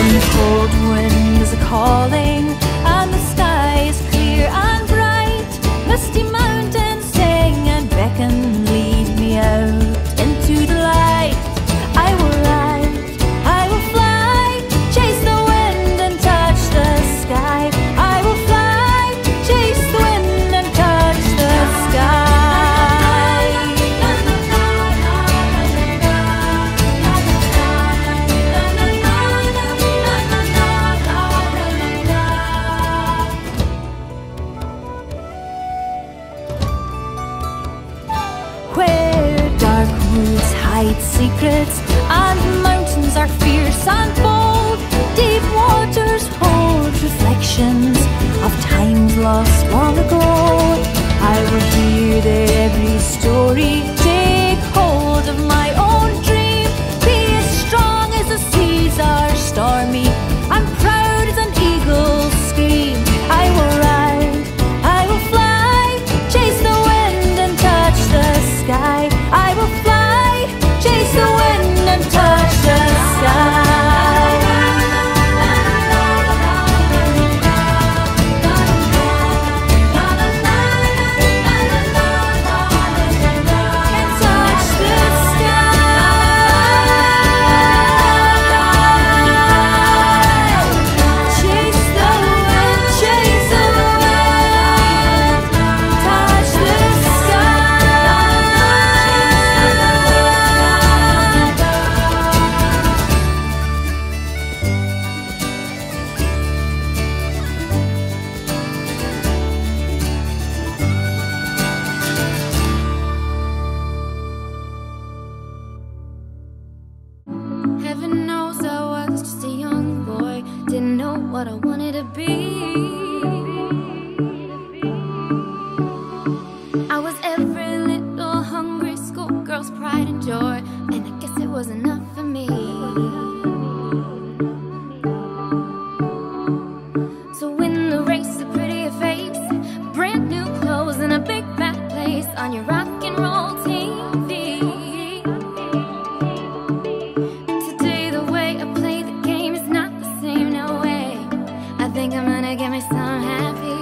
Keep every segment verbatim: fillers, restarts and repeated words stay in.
cold wind is a-calling, and the sky is clear and bright. Misty mountains sing and beckon, lead me out into the light. I will ride, I will fly, chase the wind and touch the sky. I will fly, chase the wind and touch the sky. Where dark woods hide secrets and mountains are fierce and bold, deep waters hold reflections of times lost long ago. I will hear their every story, take hold of my own dream, be as strong as the seas are stormy, and proud as an eagle's scream. I will ride, I will fly, chase the wind and touch the sky. I will fly, chase the wind and touch the sky. Heaven knows I was just a young boy, didn't know what I wanted to be. I was every little hungry schoolgirl's pride and joy, and I guess it was enough for me. So win the race, a prettier face, brand new clothes, and a big fat place on your rock and roll T V. I think I'm gonna get me some happy.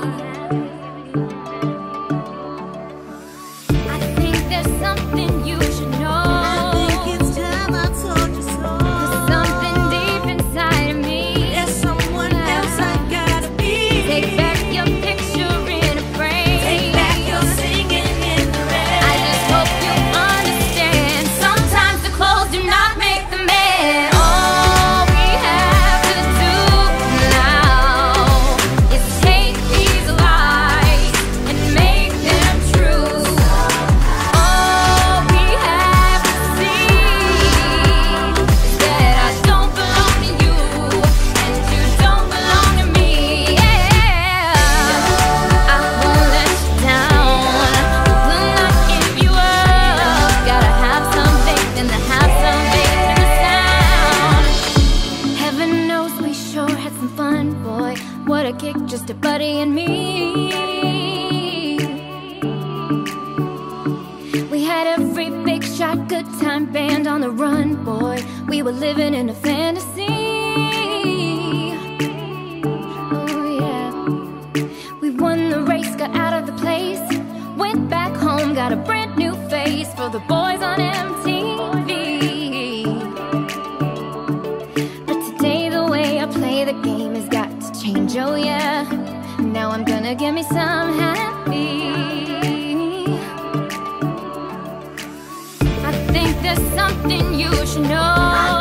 I think there's something you should know. I think it's time I told you so. There's something deep inside of me. There's someone else I gotta be. Take back your picture in a frame. Take back your singing in the rain. I just hope you understand. Sometimes the clothes do not make the man. All we have to do just a buddy and me. We had every big shot, good time band on the run, boy. We were living in a fantasy. Oh yeah. We won the race, got out of the place, went back home, got a brand new face for the boys on M T V. But today the way I play the game has got to change, oh yeah. Now I'm gonna get me some happy. I think there's something you should know.